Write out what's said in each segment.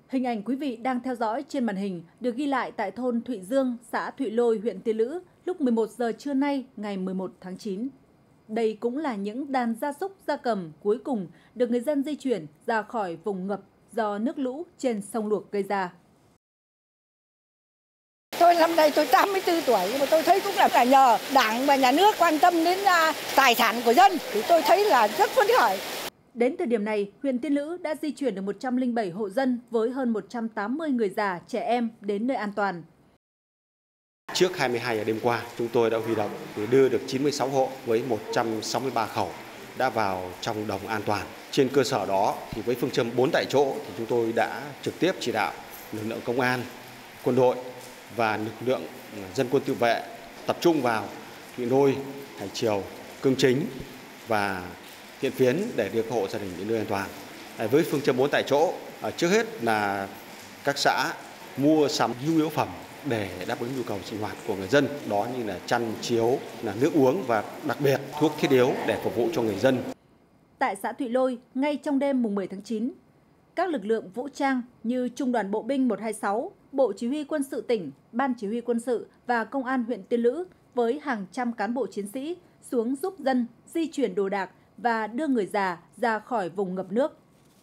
Hình ảnh quý vị đang theo dõi trên màn hình được ghi lại tại thôn Thụy Dương, xã Thụy Lôi, huyện Tiên Lữ lúc 11 giờ trưa nay ngày 11 tháng 9. Đây cũng là những đàn gia súc, gia cầm cuối cùng được người dân di chuyển ra khỏi vùng ngập do nước lũ trên sông Luộc gây ra. Tôi năm nay tôi 84 tuổi nhưng mà tôi thấy cũng là nhờ Đảng và Nhà nước quan tâm đến tài sản của dân thì tôi thấy là rất phấn khởi. Đến thời điểm này, huyện Tiên Lữ đã di chuyển được 107 hộ dân với hơn 180 người già, trẻ em đến nơi an toàn. Trước 22 giờ đêm qua, chúng tôi đã huy động để đưa được 96 hộ với 163 khẩu đã vào trong đồng an toàn. Trên cơ sở đó, thì với phương châm 4 tại chỗ, thì chúng tôi đã trực tiếp chỉ đạo lực lượng công an, quân đội và lực lượng dân quân tự vệ tập trung vào Thụy Lôi, Hải Triều, Cương Chính và Thiện Phiến để đưa hộ gia đình đến nơi an toàn. Với phương châm 4 tại chỗ, trước hết là các xã mua sắm nhu yếu phẩm để đáp ứng nhu cầu sinh hoạt của người dân, đó như là chăn chiếu, là nước uống và đặc biệt thuốc thiết yếu để phục vụ cho người dân. Tại xã Thụy Lôi, ngay trong đêm mùng 10 tháng 9, các lực lượng vũ trang như Trung đoàn Bộ binh 126, Bộ Chỉ huy Quân sự tỉnh, Ban Chỉ huy Quân sự và Công an huyện Tiên Lữ với hàng trăm cán bộ chiến sĩ xuống giúp dân di chuyển đồ đạc và đưa người già ra khỏi vùng ngập nước.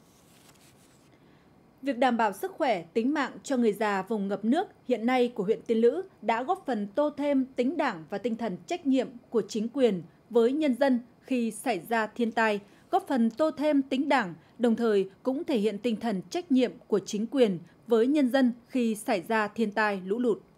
Việc đảm bảo sức khỏe, tính mạng cho người già vùng ngập nước hiện nay của huyện Tiên Lữ đã góp phần tô thêm tính đảng và tinh thần trách nhiệm của chính quyền với nhân dân khi xảy ra thiên tai, góp phần tô thêm tính đảng, đồng thời cũng thể hiện tinh thần trách nhiệm của chính quyền với nhân dân khi xảy ra thiên tai lũ lụt.